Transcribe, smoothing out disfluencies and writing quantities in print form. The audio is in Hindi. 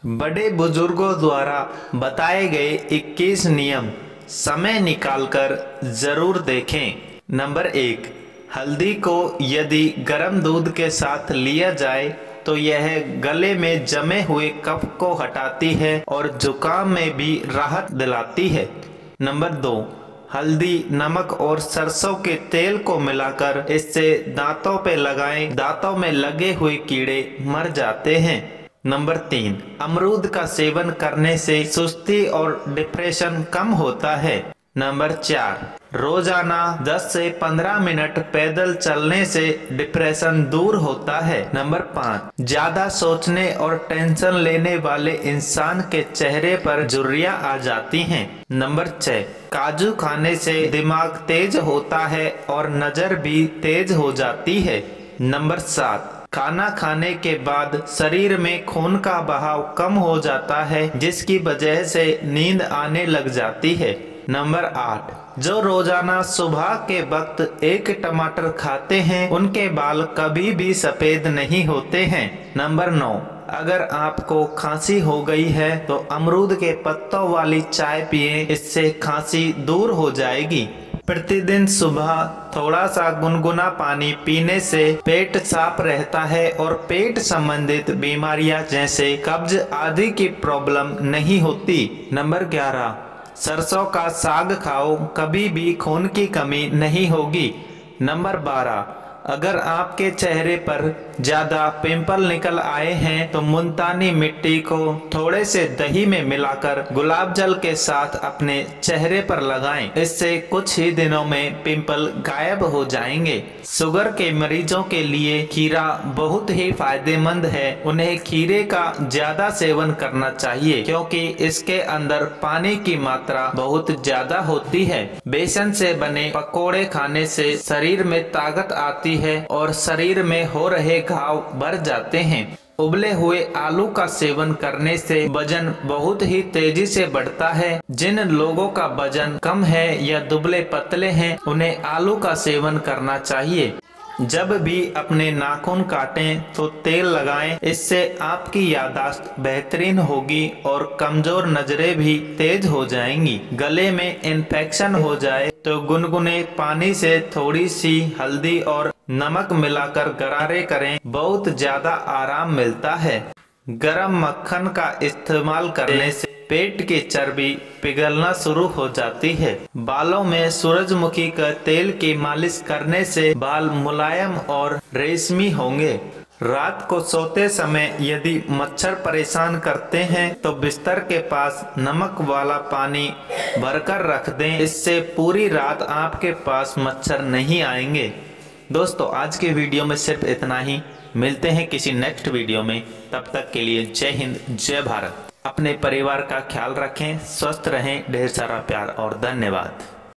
बड़े बुजुर्गों द्वारा बताए गए 21 नियम समय निकालकर जरूर देखें। नंबर 1, हल्दी को यदि गर्म दूध के साथ लिया जाए तो यह गले में जमे हुए कफ को हटाती है और जुकाम में भी राहत दिलाती है। नंबर 2, हल्दी, नमक और सरसों के तेल को मिलाकर इससे दांतों पे लगाएं, दांतों में लगे हुए कीड़े मर जाते हैं। नंबर 3, अमरूद का सेवन करने से सुस्ती और डिप्रेशन कम होता है। नंबर 4, रोजाना 10 से 15 मिनट पैदल चलने से डिप्रेशन दूर होता है। नंबर 5, ज्यादा सोचने और टेंशन लेने वाले इंसान के चेहरे पर झुर्रियां आ जाती हैं। नंबर 6, काजू खाने से दिमाग तेज होता है और नजर भी तेज हो जाती है। नंबर 7, खाना खाने के बाद शरीर में खून का बहाव कम हो जाता है जिसकी वजह से नींद आने लग जाती है। नंबर 8, जो रोजाना सुबह के वक्त एक टमाटर खाते हैं उनके बाल कभी भी सफेद नहीं होते हैं। नंबर 9, अगर आपको खांसी हो गई है तो अमरूद के पत्तों वाली चाय पिए, इससे खांसी दूर हो जाएगी। प्रतिदिन सुबह थोड़ा सा गुनगुना पानी पीने से पेट साफ रहता है और पेट संबंधित बीमारियां जैसे कब्ज आदि की प्रॉब्लम नहीं होती। नंबर 11, सरसों का साग खाओ, कभी भी खून की कमी नहीं होगी। नंबर 12, अगर आपके चेहरे पर ज्यादा पिंपल निकल आए हैं तो मुल्तानी मिट्टी को थोड़े से दही में मिलाकर गुलाब जल के साथ अपने चेहरे पर लगाएं। इससे कुछ ही दिनों में पिंपल गायब हो जाएंगे। शुगर के मरीजों के लिए खीरा बहुत ही फायदेमंद है। उन्हें खीरे का ज्यादा सेवन करना चाहिए क्योंकि इसके अंदर पानी की मात्रा बहुत ज्यादा होती है। बेसन से बने पकोड़े खाने से शरीर में ताकत आती है और शरीर में हो रहे घाव भर जाते हैं। उबले हुए आलू का सेवन करने से वजन बहुत ही तेजी से बढ़ता है। जिन लोगों का वजन कम है या दुबले पतले हैं उन्हें आलू का सेवन करना चाहिए। जब भी अपने नाखून काटें तो तेल लगाएं, इससे आपकी याददाश्त बेहतरीन होगी और कमजोर नजरें भी तेज हो जाएंगी। गले में इन्फेक्शन हो जाए तो गुनगुने पानी से थोड़ी सी हल्दी और नमक मिलाकर गरारे करें, बहुत ज्यादा आराम मिलता है। गरम मक्खन का इस्तेमाल करने से पेट की चर्बी पिघलना शुरू हो जाती है। बालों में सूरजमुखी का तेल की मालिश करने से बाल मुलायम और रेशमी होंगे। रात को सोते समय यदि मच्छर परेशान करते हैं तो बिस्तर के पास नमक वाला पानी भरकर रख दें, इससे पूरी रात आपके पास मच्छर नहीं आएंगे। दोस्तों, आज के वीडियो में सिर्फ इतना ही। मिलते हैं किसी नेक्स्ट वीडियो में, तब तक के लिए जय हिंद, जय भारत। अपने परिवार का ख्याल रखें, स्वस्थ रहें, ढेर सारा प्यार और धन्यवाद।